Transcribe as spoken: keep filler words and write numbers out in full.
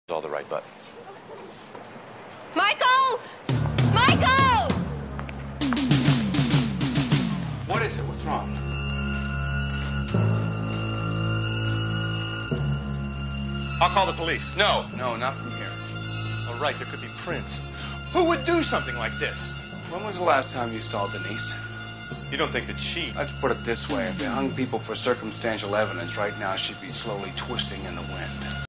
all the right buttons. Michael! Michael! What is it? What's wrong? I'll call the police. No. No, not from here. All right, there could be prints. Who would do something like this? When was the last time you saw Denise? You don't think that she... Let's put it this way. If they hung people for circumstantial evidence, right now she'd be slowly twisting in the wind.